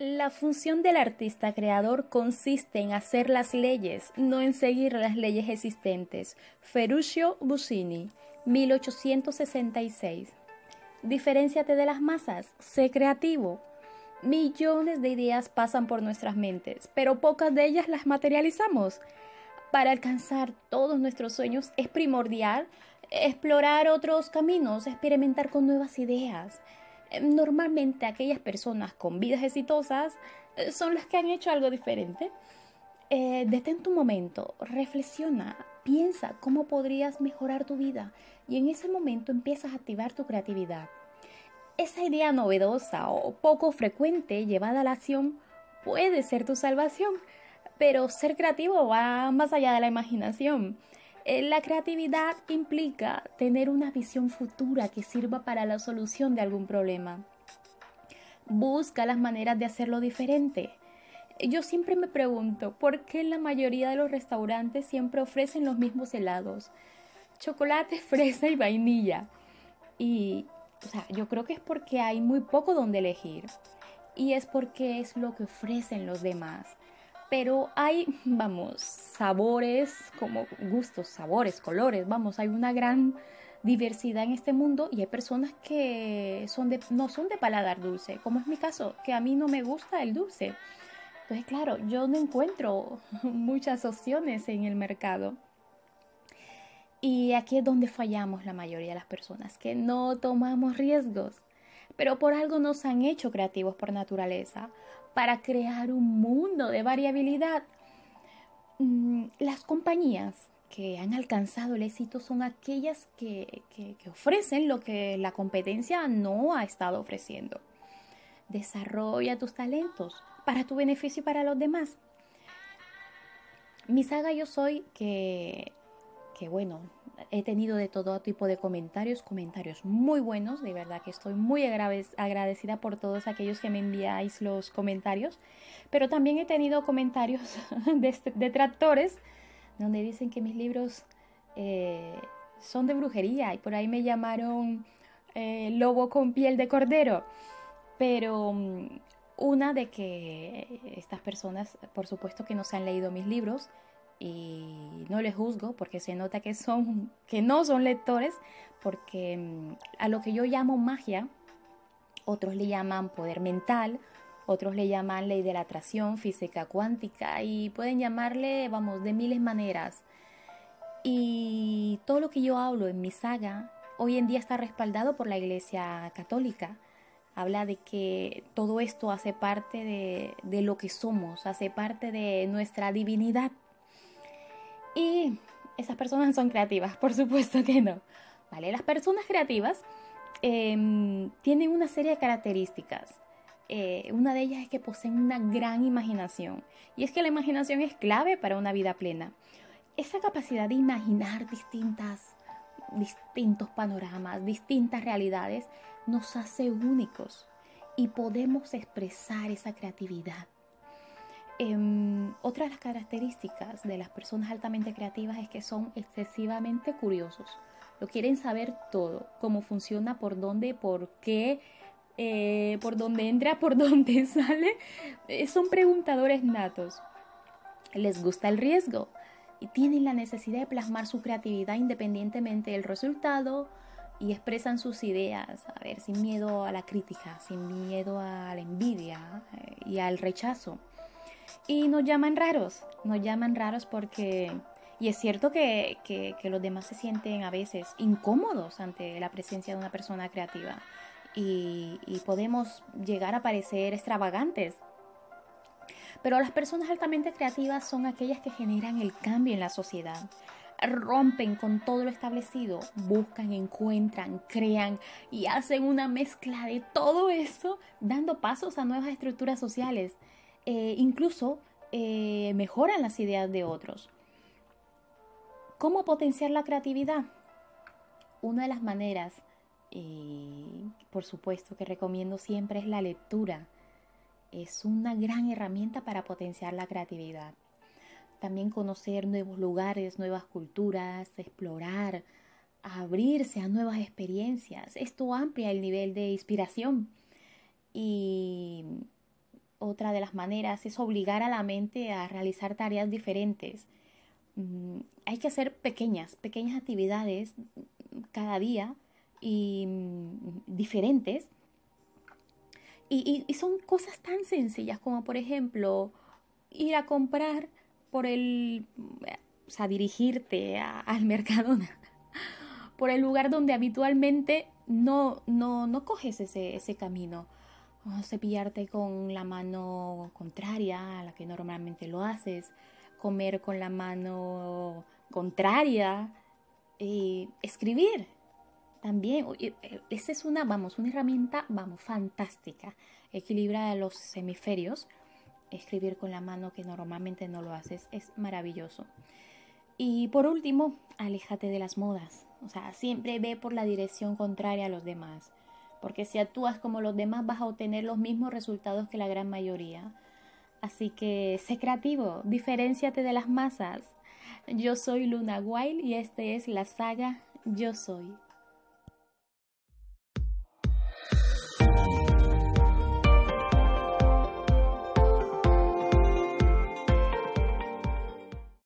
La función del artista creador consiste en hacer las leyes, no en seguir las leyes existentes. Ferruccio Busini, 1866. Diferénciate de las masas, sé creativo. Millones de ideas pasan por nuestras mentes, pero pocas de ellas las materializamos. Para alcanzar todos nuestros sueños es primordial explorar otros caminos, experimentar con nuevas ideas. Normalmente aquellas personas con vidas exitosas son las que han hecho algo diferente. Detén tu momento, reflexiona, piensa cómo podrías mejorar tu vida y en ese momento empiezas a activar tu creatividad. Esa idea novedosa o poco frecuente llevada a la acción puede ser tu salvación, pero ser creativo va más allá de la imaginación. La creatividad implica tener una visión futura que sirva para la solución de algún problema. Busca las maneras de hacerlo diferente. Yo siempre me pregunto, ¿por qué la mayoría de los restaurantes siempre ofrecen los mismos helados? Chocolate, fresa y vainilla. Yo creo que es porque hay muy poco donde elegir. Y es porque es lo que ofrecen los demás. Pero hay, sabores, como gustos, sabores, colores, hay una gran diversidad en este mundo y hay personas que no son de paladar dulce, como es mi caso, que a mí no me gusta el dulce. Entonces, claro, yo no encuentro muchas opciones en el mercado. Y aquí es donde fallamos la mayoría de las personas, que no tomamos riesgos. Pero por algo nos han hecho creativos por naturaleza, para crear un mundo de variabilidad. Las compañías que han alcanzado el éxito son aquellas que ofrecen lo que la competencia no ha estado ofreciendo. Desarrolla tus talentos para tu beneficio y para los demás. Mi saga Yo Soy, que bueno, he tenido de todo tipo de comentarios muy buenos, de verdad que estoy muy agradecida por todos aquellos que me enviáis los comentarios, pero también he tenido comentarios de detractores donde dicen que mis libros son de brujería y por ahí me llamaron lobo con piel de cordero, pero una de que estas personas, por supuesto que no se han leído mis libros, y no les juzgo porque se nota que no son lectores, porque a lo que yo llamo magia, otros le llaman poder mental, otros le llaman ley de la atracción, física cuántica y pueden llamarle, de miles maneras. Y todo lo que yo hablo en mi saga hoy en día está respaldado por la Iglesia Católica. Habla de que todo esto hace parte de lo que somos, hace parte de nuestra divinidad. Y esas personas son creativas, por supuesto que no. ¿Vale? Las personas creativas tienen una serie de características. Una de ellas es que poseen una gran imaginación. Y es que la imaginación es clave para una vida plena. Esa capacidad de imaginar distintos panoramas, distintas realidades, nos hace únicos y podemos expresar esa creatividad. Otra de las características de las personas altamente creativas es que son excesivamente curiosos. Lo quieren saber todo, cómo funciona, por dónde, por qué, por dónde entra, por dónde sale. Son preguntadores natos. Les gusta el riesgo y tienen la necesidad de plasmar su creatividad independientemente del resultado y expresan sus ideas, sin miedo a la crítica, sin miedo a la envidia y al rechazo. Y nos llaman raros porque, y es cierto que los demás se sienten a veces incómodos ante la presencia de una persona creativa y podemos llegar a parecer extravagantes. Pero las personas altamente creativas son aquellas que generan el cambio en la sociedad, rompen con todo lo establecido, buscan, encuentran, crean y hacen una mezcla de todo eso, dando pasos a nuevas estructuras sociales. Incluso mejoran las ideas de otros. ¿Cómo potenciar la creatividad? Una de las maneras, por supuesto que recomiendo siempre, es la lectura. Es una gran herramienta para potenciar la creatividad. También conocer nuevos lugares, nuevas culturas, explorar, abrirse a nuevas experiencias. Esto amplía el nivel de inspiración. Y Otra de las maneras es obligar a la mente a realizar tareas diferentes. Hay que hacer pequeñas actividades cada día y diferentes. Y son cosas tan sencillas como, por ejemplo, ir a comprar por o sea, dirigirte al Mercadona, por el lugar donde habitualmente no coges ese camino. O cepillarte con la mano contraria a la que normalmente lo haces, comer con la mano contraria, escribir también. Esa es una herramienta, fantástica. Equilibra los hemisferios. Escribir con la mano que normalmente no lo haces es maravilloso. Y por último, aléjate de las modas. O sea, siempre ve por la dirección contraria a los demás. Porque si actúas como los demás vas a obtener los mismos resultados que la gran mayoría. Así que sé creativo, diferénciate de las masas. Yo soy Luna Wild y esta es la saga Yo Soy.